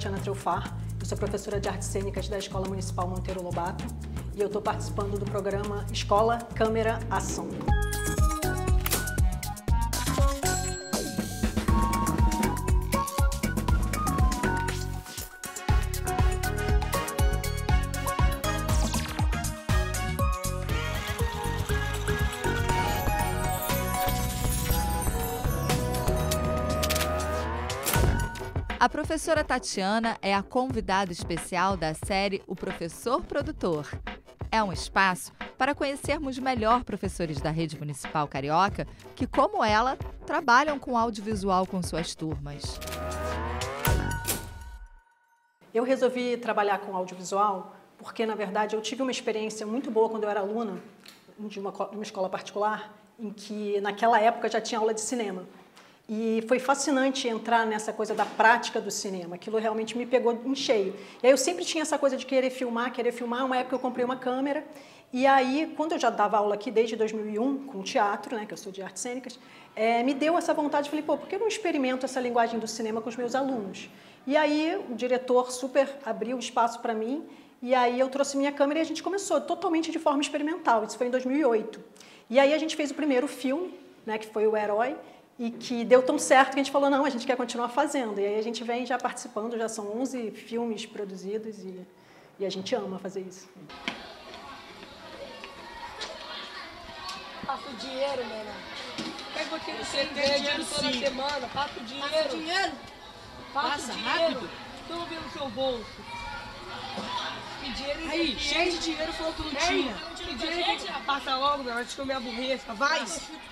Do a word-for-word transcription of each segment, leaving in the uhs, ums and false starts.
Tatiana Treufar, eu sou professora de Artes Cênicas da Escola Municipal Monteiro Lobato e eu estou participando do programa Escola, Câmera, Ação. A professora Tatiana é a convidada especial da série O Professor Produtor. É um espaço para conhecermos melhor professores da rede municipal carioca que, como ela, trabalham com audiovisual com suas turmas. Eu resolvi trabalhar com audiovisual porque, na verdade, eu tive uma experiência muito boa quando eu era aluna de uma, de uma escola particular, em que, naquela época, já tinha aula de cinema. E foi fascinante entrar nessa coisa da prática do cinema. Aquilo realmente me pegou em cheio. E aí eu sempre tinha essa coisa de querer filmar, querer filmar. Uma época eu comprei uma câmera. E aí, quando eu já dava aula aqui desde dois mil e um, com teatro, né, que eu sou de artes cênicas, é, me deu essa vontade. Falei, pô, por que eu não experimento essa linguagem do cinema com os meus alunos? E aí o diretor super abriu espaço para mim. E aí eu trouxe minha câmera e a gente começou totalmente de forma experimental. Isso foi em dois mil e oito. E aí a gente fez o primeiro filme, né, que foi O Herói. E que deu tão certo que a gente falou, não, a gente quer continuar fazendo. E aí a gente vem já participando, já são onze filmes produzidos e, e a gente ama fazer isso. Passa o dinheiro, menina. Pega aqui no C T, dinheiro toda semana, passa o dinheiro. Passa o dinheiro. Passa, passa o dinheiro. Rápido. Estou vendo o seu bolso. Que dinheiro aí, cheio de dinheiro falou que não tinha. Que dinheiro que... Passa logo, meu, antes que eu me aborreça. Vai.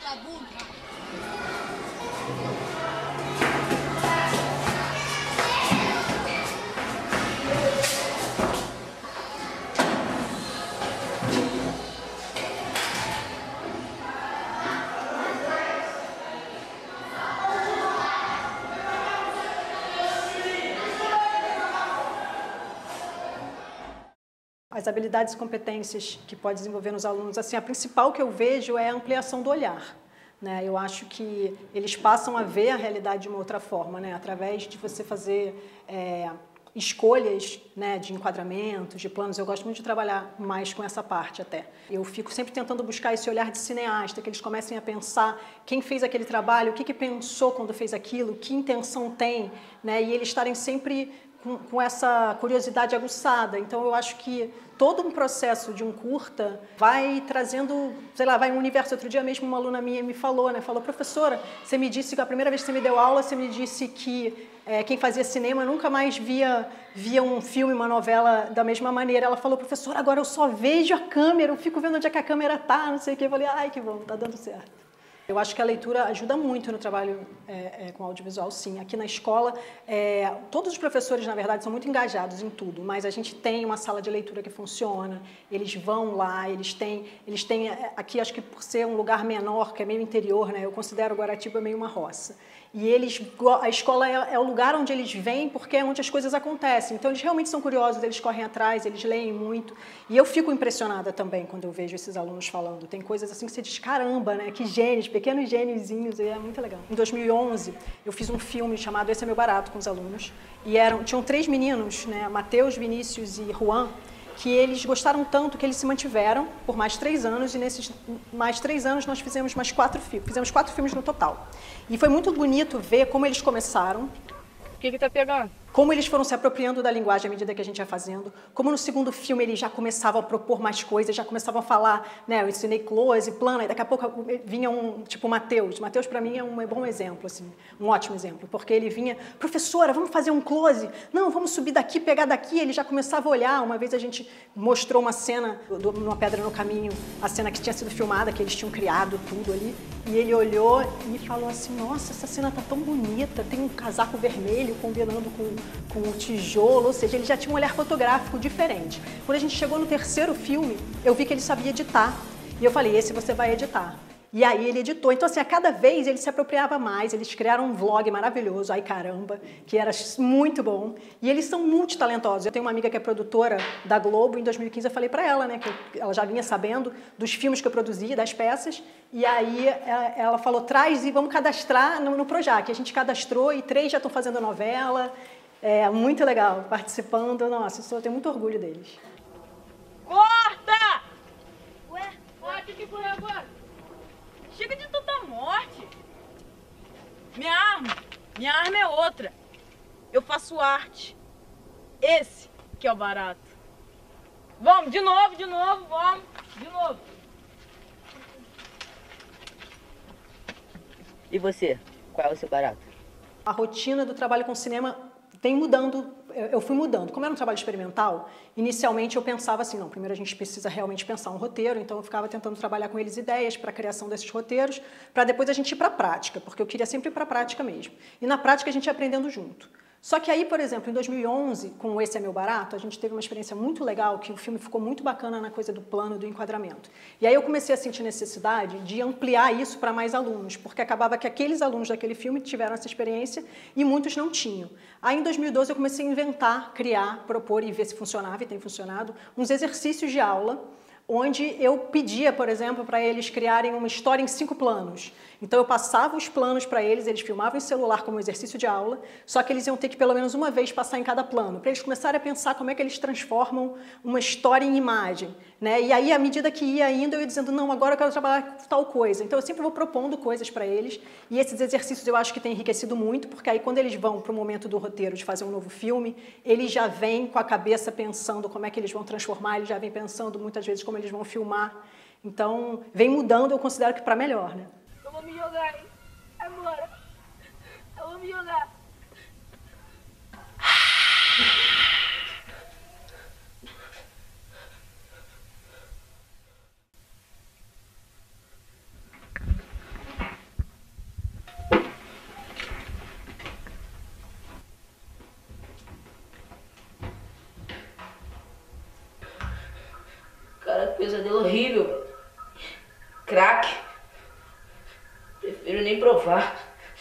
As habilidades e competências que pode desenvolver nos alunos, assim, a principal que eu vejo é a ampliação do olhar. Né? Eu acho que eles passam a ver a realidade de uma outra forma, né? Através de você fazer é, escolhas, né, de enquadramentos, de planos. Eu gosto muito de trabalhar mais com essa parte até. Eu fico sempre tentando buscar esse olhar de cineasta, que eles comecem a pensar quem fez aquele trabalho, o que, que pensou quando fez aquilo, que intenção tem, né? E eles estarem sempre com, com essa curiosidade aguçada. Então eu acho que todo um processo de um curta vai trazendo, sei lá, vai um universo. Outro dia mesmo uma aluna minha me falou, né? Falou, professora, você me disse que a primeira vez que você me deu aula, você me disse que é, quem fazia cinema nunca mais via, via um filme, uma novela da mesma maneira. Ela falou, professora, agora eu só vejo a câmera, eu fico vendo onde é que a câmera tá, não sei o que. Eu falei, ai, que bom, tá dando certo. Eu acho que a leitura ajuda muito no trabalho é, é, com audiovisual, sim. Aqui na escola, é, todos os professores, na verdade, são muito engajados em tudo, mas a gente tem uma sala de leitura que funciona, eles vão lá, eles têm, eles têm aqui, acho que por ser um lugar menor, que é meio interior, né, eu considero Guaratiba meio uma roça. E eles, a escola é, é o lugar onde eles vêm porque é onde as coisas acontecem. Então, eles realmente são curiosos, eles correm atrás, eles leem muito. E eu fico impressionada também quando eu vejo esses alunos falando. Tem coisas assim que você diz, caramba, né? Que gênios, pequenos gêniozinhos, e é muito legal. Em dois mil e onze, eu fiz um filme chamado Esse é Meu Barato com os alunos. E eram, tinham três meninos, né? Matheus, Vinícius e Juan, que eles gostaram tanto que eles se mantiveram por mais três anos, e nesses mais três anos nós fizemos mais quatro filmes, fizemos quatro filmes no total. E foi muito bonito ver como eles começaram. O que que tá pegando? Como eles foram se apropriando da linguagem à medida que a gente ia fazendo, como no segundo filme eles já começavam a propor mais coisas, já começavam a falar, né, eu ensinei close, plano, e daqui a pouco vinha um, tipo, o Matheus. Matheus, para mim, é um bom exemplo, assim, um ótimo exemplo, porque ele vinha, professora, vamos fazer um close? Não, vamos subir daqui, pegar daqui, ele já começava a olhar. Uma vez a gente mostrou uma cena, numa Pedra no Caminho, a cena que tinha sido filmada, que eles tinham criado tudo ali, e ele olhou e falou assim, nossa, essa cena tá tão bonita, tem um casaco vermelho combinando com com o tijolo, ou seja, ele já tinha um olhar fotográfico diferente. Quando a gente chegou no terceiro filme, eu vi que ele sabia editar, e eu falei, esse você vai editar. E aí ele editou. Então, assim, a cada vez ele se apropriava mais, eles criaram um vlog maravilhoso, ai caramba, que era muito bom. E eles são multitalentosos. Eu tenho uma amiga que é produtora da Globo, em dois mil e quinze eu falei para ela, né, que ela já vinha sabendo dos filmes que eu produzia, das peças, e aí ela falou, traz e vamos cadastrar no, no Projac. A gente cadastrou e três já estão fazendo novela. É muito legal, participando, nossa, eu tenho muito orgulho deles. Corta! Ué, o que que foi agora? Chega de tanta morte. Minha arma, minha arma é outra. Eu faço arte. Esse que é o barato. Vamos, de novo, de novo, vamos, de novo. E você? Qual é o seu barato? A rotina do trabalho com cinema vem mudando, eu fui mudando. Como era um trabalho experimental, inicialmente eu pensava assim, não, primeiro a gente precisa realmente pensar um roteiro, então eu ficava tentando trabalhar com eles ideias para a criação desses roteiros, para depois a gente ir para a prática, porque eu queria sempre ir para a prática mesmo. E na prática a gente ia aprendendo junto. Só que aí, por exemplo, em dois mil e onze, com Esse é Meu Barato, a gente teve uma experiência muito legal, que o filme ficou muito bacana na coisa do plano, do enquadramento. E aí eu comecei a sentir necessidade de ampliar isso para mais alunos, porque acabava que aqueles alunos daquele filme tiveram essa experiência e muitos não tinham. Aí em dois mil e doze eu comecei a inventar, criar, propor e ver se funcionava, e tem funcionado, uns exercícios de aula, onde eu pedia, por exemplo, para eles criarem uma história em cinco planos. Então eu passava os planos para eles, eles filmavam em celular como exercício de aula, só que eles iam ter que pelo menos uma vez passar em cada plano, para eles começarem a pensar como é que eles transformam uma história em imagem, né? E aí, à medida que ia indo, eu ia dizendo, não, agora eu quero trabalhar com tal coisa. Então eu sempre vou propondo coisas para eles, e esses exercícios eu acho que têm enriquecido muito, porque aí quando eles vão para o momento do roteiro de fazer um novo filme, eles já vêm com a cabeça pensando como é que eles vão transformar, eles já vêm pensando muitas vezes como eles vão filmar. Então, vem mudando, eu considero que para melhor, né? Eu vou me jogar, hein? Agora. Eu vou me jogar. Cara, que pesadelo horrível. Crack. Prefiro nem provar.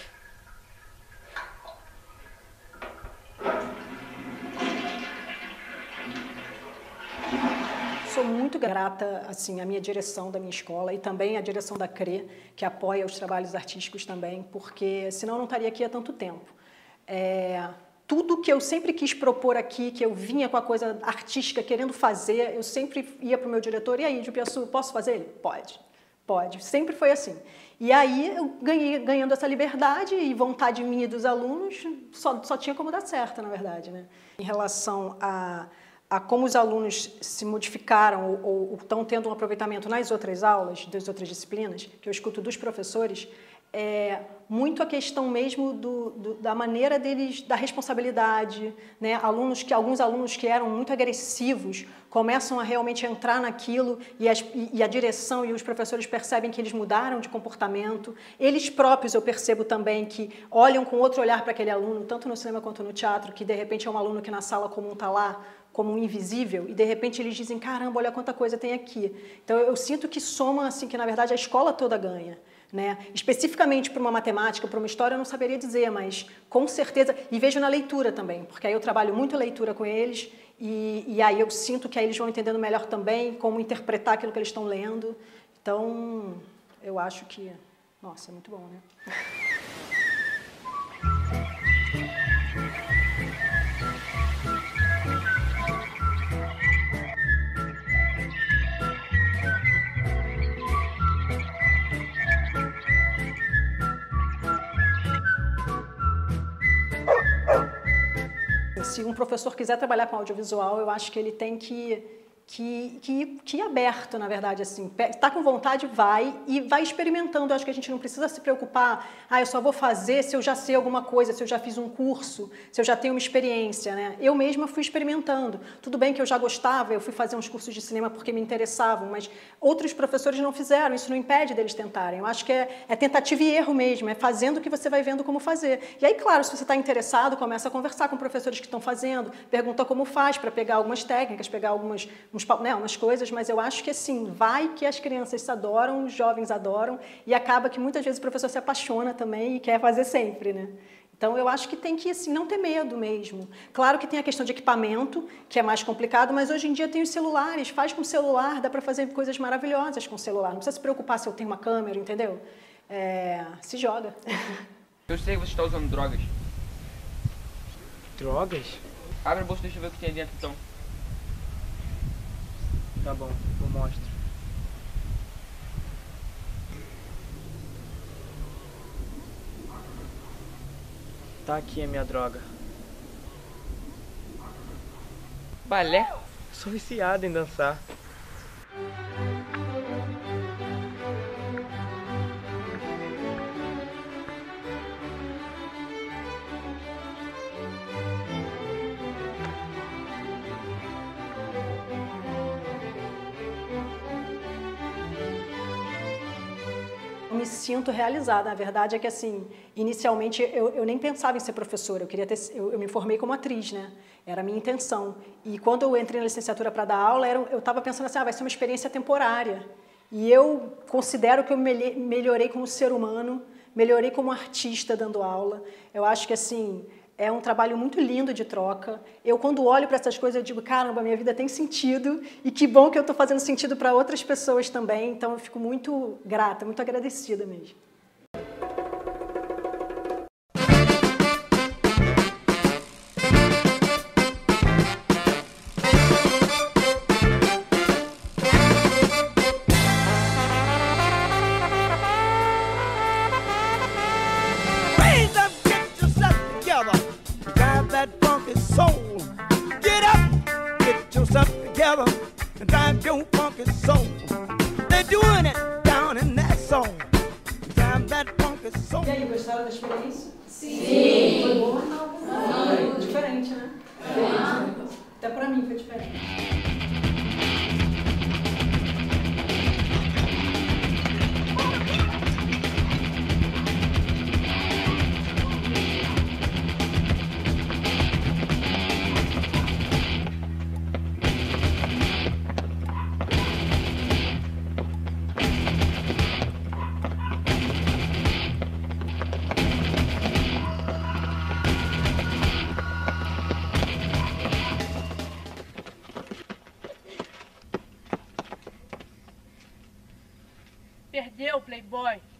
Sou muito grata assim, à minha direção da minha escola e também à direção da C R E, que apoia os trabalhos artísticos também, porque senão eu não estaria aqui há tanto tempo. É, tudo que eu sempre quis propor aqui, que eu vinha com a coisa artística querendo fazer, eu sempre ia para o meu diretor, e aí, Jupiaçu, posso fazer? Ele? Pode, pode. Sempre foi assim. E aí, eu ganhei, ganhando essa liberdade e vontade minha e dos alunos, só, só tinha como dar certo, na verdade, né? Em relação a... a como os alunos se modificaram ou, ou, ou estão tendo um aproveitamento nas outras aulas, das outras disciplinas, que eu escuto dos professores, é muito a questão mesmo do, do, da maneira deles, da responsabilidade, né? Alunos que, alguns alunos que eram muito agressivos começam a realmente entrar naquilo e, as, e a direção e os professores percebem que eles mudaram de comportamento. Eles próprios, eu percebo também, que olham com outro olhar para aquele aluno, tanto no cinema quanto no teatro, que de repente é um aluno que na sala comum está lá, como um invisível, e de repente eles dizem, caramba, olha quanta coisa tem aqui. Então eu sinto que soma, assim, que na verdade a escola toda ganha. Né? Especificamente para uma matemática, para uma história, eu não saberia dizer, mas com certeza, e vejo na leitura também, porque aí eu trabalho muito leitura com eles, e, e aí eu sinto que aí eles vão entendendo melhor também como interpretar aquilo que eles estão lendo. Então, eu acho que, nossa, é muito bom, né? Se um professor quiser trabalhar com audiovisual, eu acho que ele tem que, que, que, que ir aberto, na verdade, assim. Está com vontade, vai e vai experimentando. Eu acho que a gente não precisa se preocupar, ah, eu só vou fazer se eu já sei alguma coisa, se eu já fiz um curso, se eu já tenho uma experiência, né? Eu mesma fui experimentando. Tudo bem que eu já gostava, eu fui fazer uns cursos de cinema porque me interessavam, mas outros professores não fizeram, isso não impede deles tentarem. Eu acho que é, é tentativa e erro mesmo, é fazendo que você vai vendo como fazer. E aí, claro, se você está interessado, começa a conversar com professores que estão fazendo, pergunta como faz para pegar algumas técnicas, pegar algumas, uns, né, umas coisas, mas eu acho que assim, vai que as crianças adoram, os jovens adoram, e acaba que muitas vezes o professor se apaixona também e quer fazer sempre, né? Então, eu acho que tem que, assim, não ter medo mesmo. Claro que tem a questão de equipamento, que é mais complicado, mas hoje em dia tem os celulares. Faz com o celular, dá para fazer coisas maravilhosas com o celular. Não precisa se preocupar se eu tenho uma câmera, entendeu? É, se joga. Eu sei que você está usando drogas. Drogas? Abre a bolsa, deixa eu ver o que tem dentro, então. Tá bom, eu mostro. Tá aqui a minha droga. Balé? Sou viciado em dançar. Eu me sinto realizada. A verdade é que, assim, inicialmente eu, eu nem pensava em ser professora. Eu queria ter, eu, eu me formei como atriz, né? Era a minha intenção. E quando eu entrei na licenciatura para dar aula, era, eu estava pensando assim, ah, vai ser uma experiência temporária. E eu considero que eu me, melhorei como ser humano, melhorei como artista dando aula. Eu acho que, assim, é um trabalho muito lindo de troca. Eu, quando olho para essas coisas, eu digo, caramba, minha vida tem sentido e que bom que eu estou fazendo sentido para outras pessoas também. Então, eu fico muito grata, muito agradecida mesmo. And drive your funky soul. They're doing it down in that song. Drive that funky soul. E aí, gostaram da experiência? Sim! Foi boa? Não. Foi diferente, né? Diferente. Até pra mim foi diferente. Perdeu, Playboy.